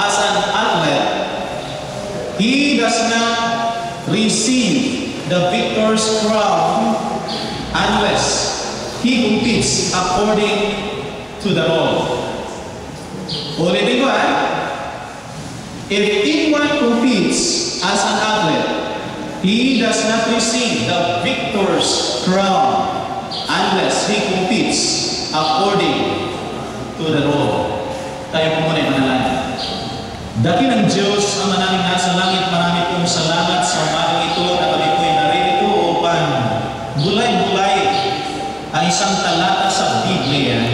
as an athlete, he does not receive the victor's crown unless he competes according to the law. Ulitin ko If anyone competes as an athlete, he does not receive the victor's crown unless he competes according to the law. Tayo po muna manalangin. Daki ng Diyos ang manaming nasa langit, marami pong salamat sa umagang ito na kami po'y naririto upang bulay-bulay ang isang talata sa Biblia